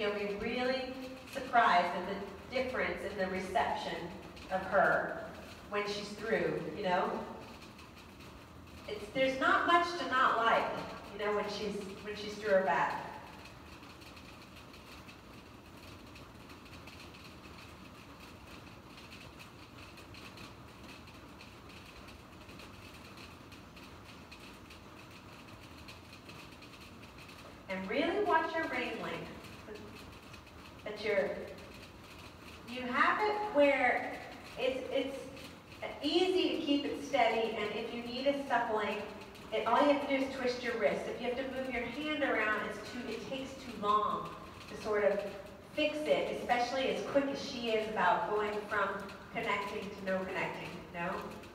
you'll be really surprised at the difference in the reception of her when she's through, you know? There's not much to not like, you know, when she's through her back. And really watch your rein length. That you have it where it's easy to keep it steady, and if you need a suppling, all you have to do is twist your wrist. If you have to move your hand around, it takes too long to sort of fix it, especially as quick as she is about going from connecting to no connecting, you know?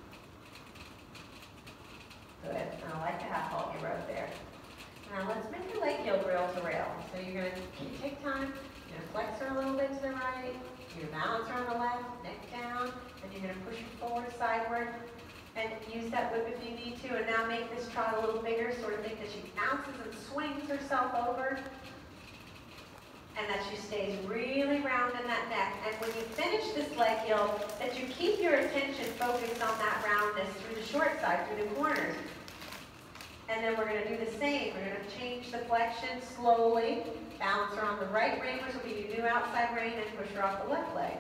Good. I like the half halt you wrote there. Now let's make your leg yield rail to rail. So you're going to take time, you're going to flex her a little bit to the right, you're going to balance her on the left, neck down, and you're going to push her forward, sideward, and use that whip if you need to. And now make this trot a little bigger, sort of think that she bounces and swings herself over, and that she stays really round in that neck. And when you finish this leg yield, that you keep your attention focused on that roundness through the short side, through the corners. And then we're going to do the same. We're going to change the flexion slowly. Balance her on the right rein, which will be your new outside rein, and push her off the left leg.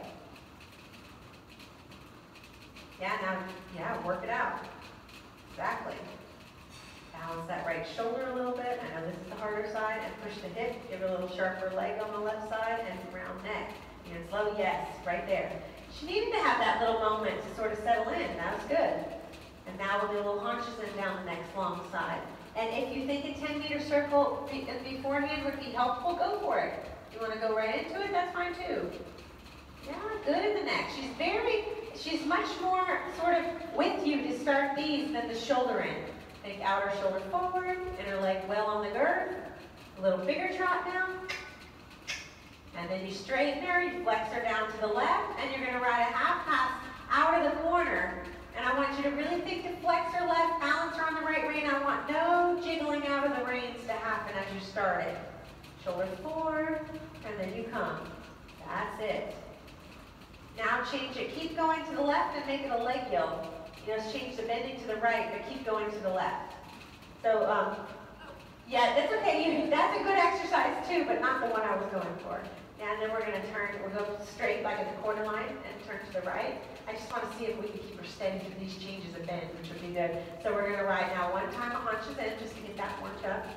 Yeah, work it out. Exactly. Balance that right shoulder a little bit. I know this is the harder side. And push the hip. Give her a little sharper leg on the left side, and round neck. And slow, yes, right there. She needed to have that little moment to sort of settle in. That was good. And now we'll do a little haunches in down the next long side. And if you think a 10-meter circle beforehand would be helpful, go for it. You want to go right into it, that's fine too. Yeah, good in the neck. She's much more sort of with you to start these than the shoulder in. Take outer shoulder forward, inner leg well on the girth. A little bigger trot now. And then you straighten her, you flex her down to the left, and you're going to ride a half pass out of the corner. And I want you to really think to flex her left, balance her on the right rein. I want no jiggling out of the reins to happen as you start it. Shoulder forward, and then you come. That's it. Now change it. Keep going to the left and make it a leg yield. You know, change the bending to the right, but keep going to the left. So, yeah, that's okay. That's a good exercise too, but not the one I was going for. Yeah, and then we're going to turn, we'll go straight like at the quarter line and turn to the right. I just want to see if we can keep her steady through these changes of bend, which would be good. So we're going to ride now one time a haunches in, just to get that warmed up.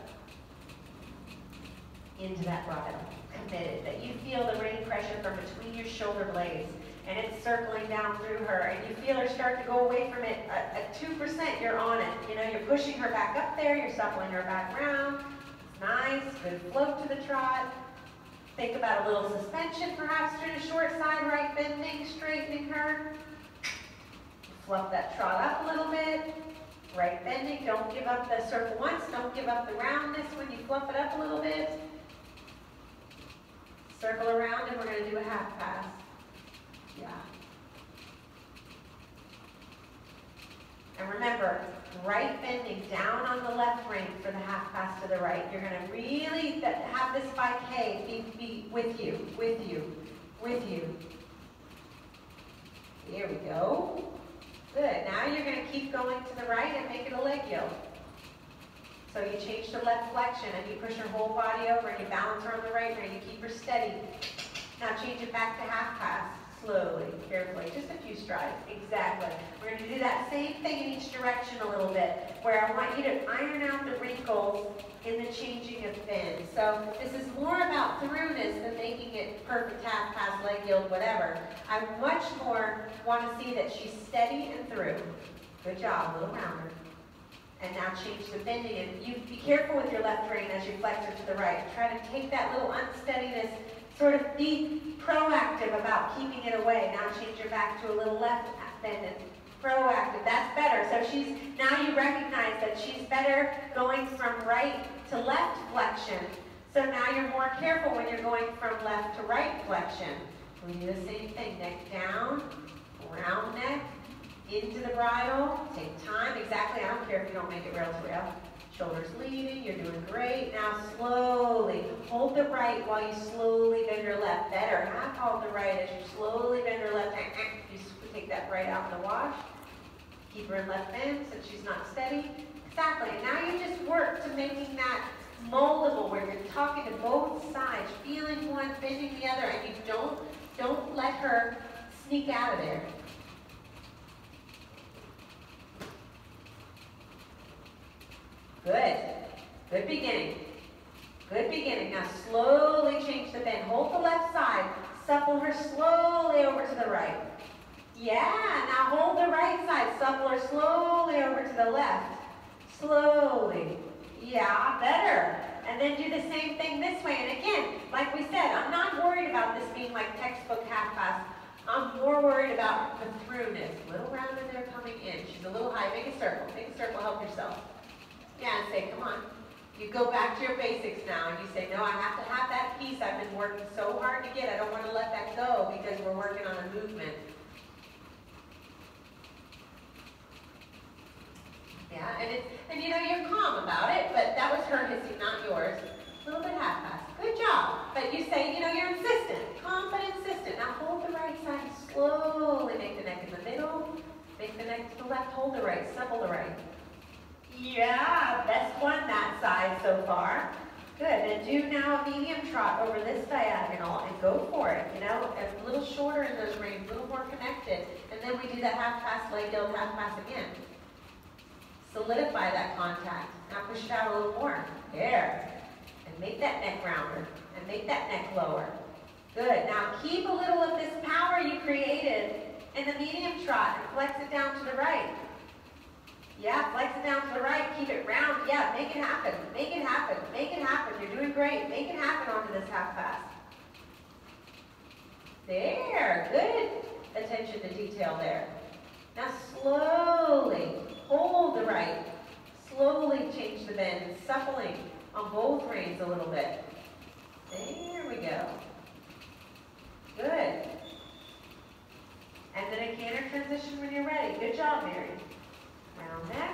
Into that bridle. Committed. That you feel the rein pressure from between your shoulder blades. And it's circling down through her. And you feel her start to go away from it. At 2%, you're on it. You know, you're pushing her back up there. You're suppling her back round. It's nice. Good float to the trot. Think about a little suspension, perhaps through the short side, right bending, straightening her. Fluff that trot up a little bit. Right bending, don't give up the circle once, don't give up the roundness when you fluff it up a little bit. Circle around, and we're going to do a half pass. Yeah. And remember, right bending down on the left rein for the half pass to the right. You're going to really have this 5K be with you, with you, with you. Here we go. Good. Now you're going to keep going to the right and make it a leg yield. So you change to left flexion and you push her whole body over and you balance her on the right rein. You keep her steady. Now change it back to half pass. Slowly, carefully, just a few strides. Exactly. We're going to do that same thing in each direction a little bit, where I want you to iron out the wrinkles in the changing of bend. So this is more about throughness than making it perfect half pass, leg yield, whatever. I much more want to see that she's steady and through. Good job, a little rounder. And now change the bending, and you be careful with your left rein as you flex her to the right. Try to take that little unsteadiness, sort of be proactive about keeping it away. Now change her back to a little left bend and proactive. That's better. So now you recognize that she's better going from right to left flexion. So now you're more careful when you're going from left to right flexion. We do the same thing. Neck down, round neck, into the bridle. Take time. Exactly. I don't care if you don't make it rail to rail. Shoulders leading, you're doing great. Now slowly, hold the right while you slowly bend your left. Better, half hold the right as you slowly bend your left. You take that right out in the wash. Keep her in left bend since she's not steady. Exactly, and now you just work to making that moldable where you're talking to both sides, feeling one, bending the other, and you don't let her sneak out of there. Good. Good beginning. Good beginning. Now slowly change the bend. Hold the left side. Supple her slowly over to the right. Yeah, now hold the right side. Supple her slowly over to the left. Slowly. Yeah, better. And then do the same thing this way. And again, like we said, I'm not worried about this being like textbook half pass. I'm more worried about the throughness. Little round in there coming in. She's a little high. Make a circle. Make a circle. Help yourself. Yeah, and say, come on. You go back to your basics now, and you say, no, I have to have that piece I've been working so hard to get. I don't want to let that go because we're working on a movement. Yeah, and you know, you're calm about it, but that was her hissing, not yours. A little bit half-pass. Good job. But you say, you know, you're insistent. Calm but insistent. Now hold the right side. Slowly make the neck in the middle. Make the neck to the left. Hold the right. Supple the right. Yeah, best one that side so far. Good, and do now a medium trot over this diagonal and go for it. You know, a little shorter in those reins, a little more connected. And then we do that half pass, leg build, half pass again. Solidify that contact. Now push it out a little more. There. And make that neck rounder. And make that neck lower. Good. Now keep a little of this power you created in the medium trot and flex it down to the right. Yeah, flex it down to the right, keep it round. Yeah, make it happen, make it happen, make it happen. You're doing great. Make it happen onto this half pass. There, good attention to detail there. Now slowly hold the right. Slowly change the bend, suppling on both reins a little bit. There we go. Good. And then a canter transition when you're ready. Good job, Mary. Round neck.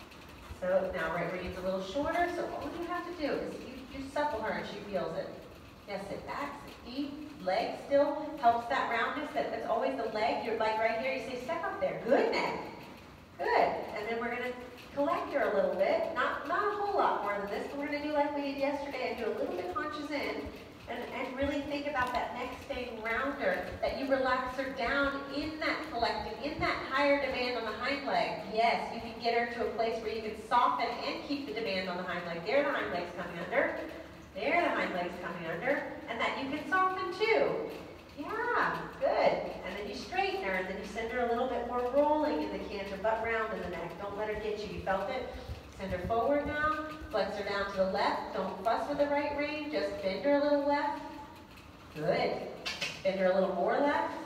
So now right rein's a little shorter, so all you have to do is you supple her and she feels it. Yeah, sit back, sit deep, leg still helps that roundness, that's always the leg. You're like right here, you say step up there. Good neck. Good. And then we're gonna collect her a little bit. Not a whole lot more than this, but we're gonna do like we did yesterday and do a little bit hunches in. And really think about that neck staying rounder, that you relax her down in that collecting, in that higher demand on the hind leg. Yes, you can get her to a place where you can soften and keep the demand on the hind leg. There the hind leg's coming under. There the hind leg's coming under. And that you can soften too. Yeah, good. And then you straighten her, and then you send her a little bit more rolling in the canter, butt round in the neck. Don't let her get you. You felt it? Send her forward now, flex her down to the left. Don't fuss with the right rein, just bend her a little left. Good. Bend her a little more left.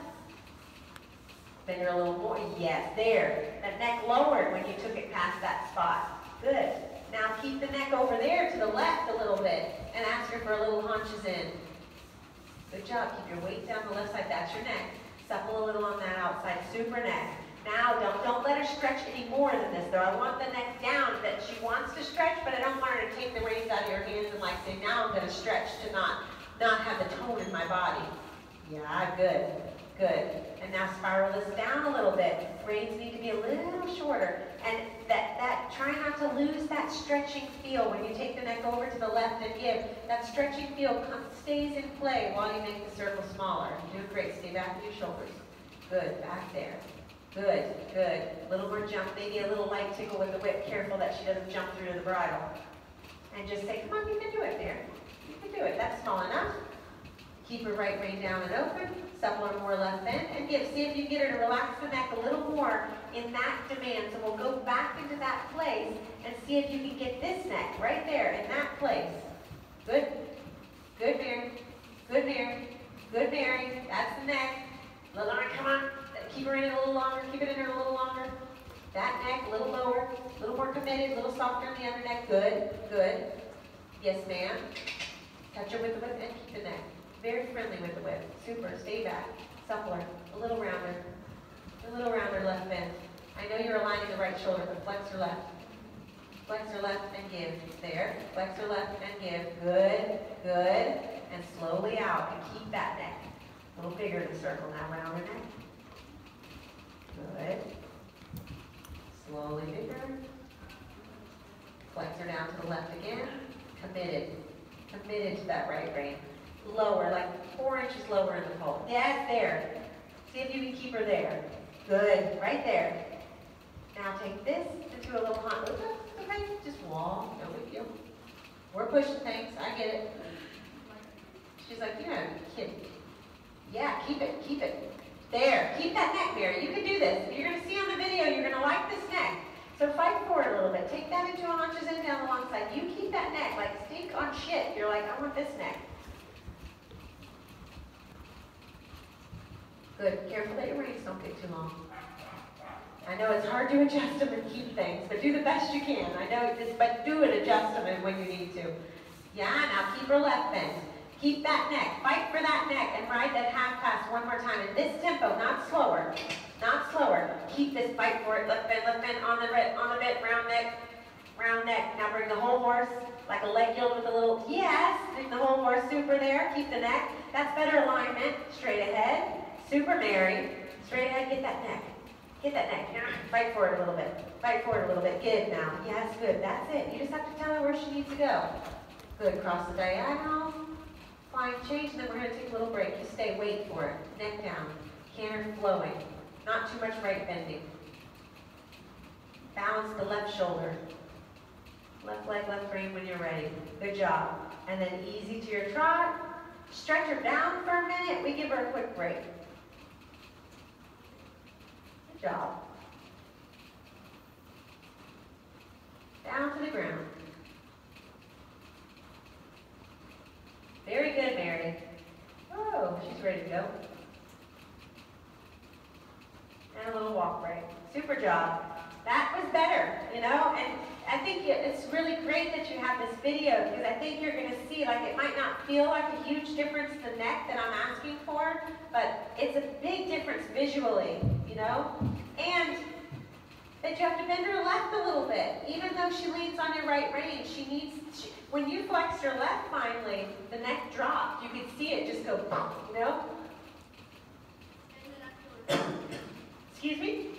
Bend her a little more. Yes, there. That neck lowered when you took it past that spot. Good. Now keep the neck over there to the left a little bit and ask her for a little hunches in. Good job. Keep your weight down the left side. That's your neck. Supple a little on that outside. Super neck. Now, don't let her stretch any more than this, though. I want the neck down, that she wants to stretch, but I don't want her to take the reins out of your hands and like say, now I'm going to stretch to not have the tone in my body. Yeah, good, good. And now spiral this down a little bit. Reins need to be a little shorter. And try not to lose that stretching feel when you take the neck over to the left and give. That stretching feel stays in play while you make the circle smaller. You're doing great. Stay back with your shoulders. Good, back there. Good, good. A little more jump, maybe a little light tickle with the whip. Careful that she doesn't jump through to the bridle. And just say, come on, you can do it there. You can do it. That's small enough. Keep her right rein down and open. Supple her more left bend. And give. See if you can get her to relax the neck a little more in that demand. So we'll go back into that place and see if you can get this neck right there in that place. Good. Good, Mary. Good, Mary. Good, Mary. That's the neck. Little arm, come on. Keep her in it a little longer. Keep it in her a little longer. That neck, a little lower. A little more committed. A little softer in the other neck. Good. Good. Yes, ma'am. Touch her with the whip and keep the neck. Very friendly with the whip. Super. Stay back. Supple her. A little rounder. A little rounder left bend. I know you're aligning the right shoulder, but flex her left. Flex her left and give. There. Flex her left and give. Good, good. And slowly out. And keep that neck. A little bigger the circle now. Round her neck. Good. Slowly bigger. Flex her down to the left again. Committed. Committed to that right rein. Lower, like 4 inches lower in the pole. Yes, there. See if you can keep her there. Good. Right there. Now take this into a little hunt. Okay, just wall. No big deal. We're pushing things. I get it. She's like, you're not kidding. Yeah, keep it. Keep it. There. Keep that neck, Mary. You can do this. You're going to see on the video, you're going to like this neck. So fight forward a little bit. Take that into a hunches in down the long side. You keep that neck. Like stink on shit. You're like, I want this neck. Good. Careful that your reins don't get too long. I know it's hard to adjust them and keep things, but do the best you can. I know this, but do it, adjust them when you need to. Yeah, now keep her left bend. Keep that neck. Fight for that neck and ride that half pass one more time in this tempo, not slower. Not slower. Keep this, fight for it. Left bend on the bit, round neck, round neck. Now bring the whole horse like a leg yield with a little, yes, bring the whole horse super there. Keep the neck. That's better alignment. Straight ahead. Super Mary. Straight ahead, get that neck. Get that neck. Fight for it a little bit. Fight for it a little bit. Give now. Yes, good. That's it. You just have to tell her where she needs to go. Good. Cross the diagonal. Flying change, and then we're going to take a little break. Just stay. Wait for it. Neck down. Canter flowing. Not too much right bending. Balance the left shoulder. Left leg, left rein when you're ready. Good job. And then easy to your trot. Stretch her down for a minute. We give her a quick break. Good job. Down to the ground. Very good, Mary. Oh, she's ready to go. And a little walk break. Super job. That was better, you know, and I think it's really great that you have this video because I think you're going to see, like, it might not feel like a huge difference in the neck that I'm asking for, but it's a big difference visually, you know, and that you have to bend her left a little bit. Even though she leans on your right rein, when you flexed her left finally, the neck dropped. You could see it just go, you know? Excuse me?